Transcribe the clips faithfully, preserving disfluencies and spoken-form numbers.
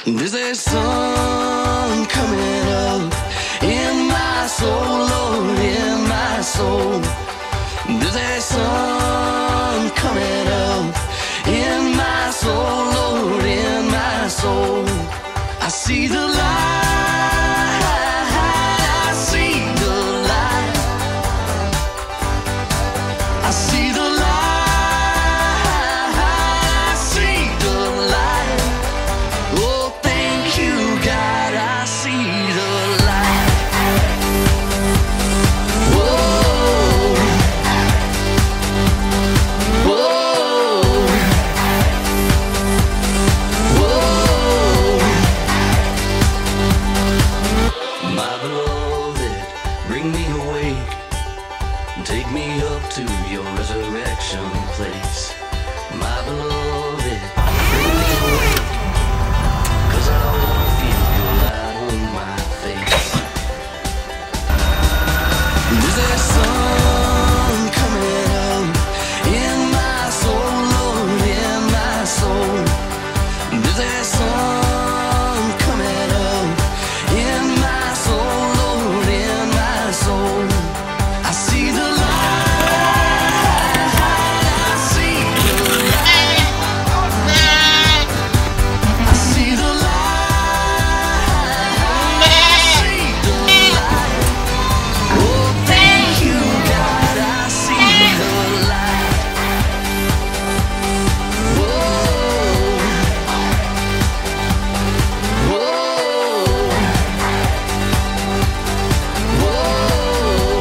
There's a sun coming up in my soul, Lord, in my soul. There's a sun coming up in my soul, Lord, in my soul. I see the light, I see the light, I see the light, I see the light. Oh, thank you, God, I see the light. Whoa, whoa, whoa. My beloved, bring me awake, take me up to your resurrection place. My beloved, bring me awake, 'cause I wanna feel your light on my face. There's a sun coming up in my soul, Lord, in my soul. There's a sun coming up in my soul, Lord, in my soul. I see the light, I see the light, I see the light, I see the light. Oh, thank you, God, I see the light. Whoa, whoa, whoa.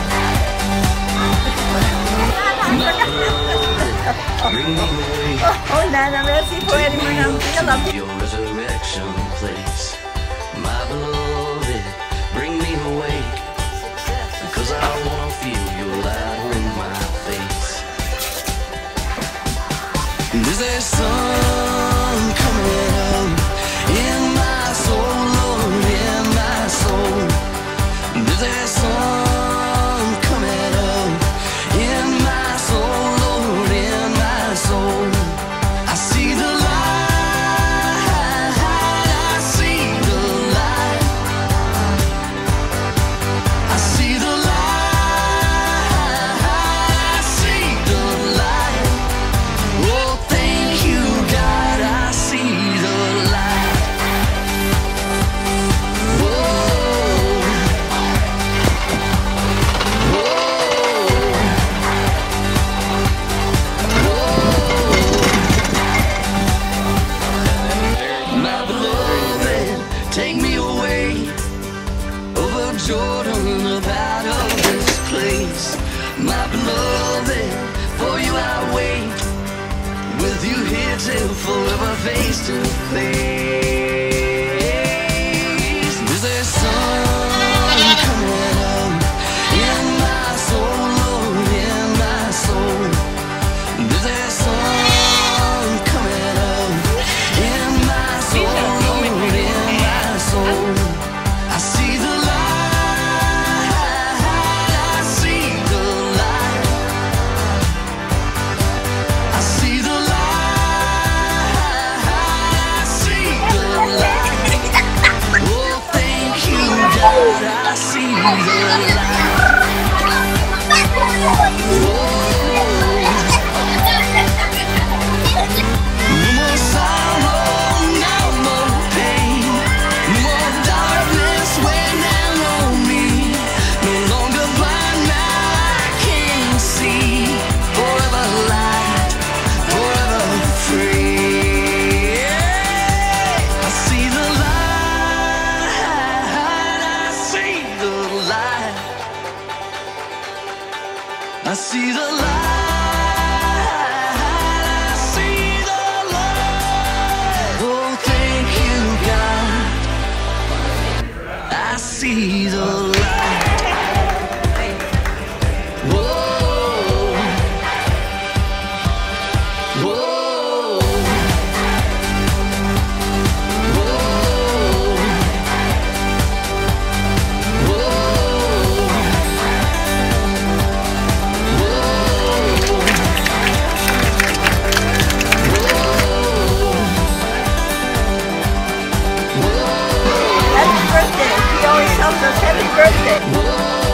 Bring me away Oh, Nana, merci po. Eri mo ng pinalap. to your resurrection place. My beloved, bring me awake, because I wanna feel your light on my face. There's a sun coming up in my soul, Lord, in my soul. There's a sun coming up in my soul, Lord, in my soul. I see the light, I see the light, I see the light, I see the light. Oh, thank you, God, I see the light. Whoa, my beloved, take me away over Jordan, up out of this place. My beloved, for you I wait, with you here till forever, face to face. There's a sun coming up in my soul, Lord, in my soul. There's a sun coming up in my soul, Lord, in my soul. I see the light, I see the light, I see the light, I see the light. Oh, thank you, God, I see the light. No more sorrow, no more pain, no more darkness weighing down on me. No longer blind, now I can see. Forever light, forever free. I see the light, I see the light, I see the light, I see the light. Oh, thank you, God, I see the light. Whoa, whoa, whoa, whoa, whoa. tells us happy birthday.